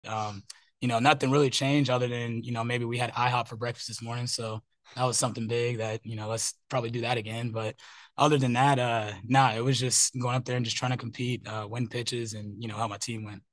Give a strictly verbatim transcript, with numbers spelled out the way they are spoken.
Um, you know, nothing really changed other than, you know, maybe we had iHop for breakfast this morning. So that was something big that, you know, let's probably do that again. But other than that, uh, nah, it was just going up there and just trying to compete, uh, win pitches and, you know, help my team win.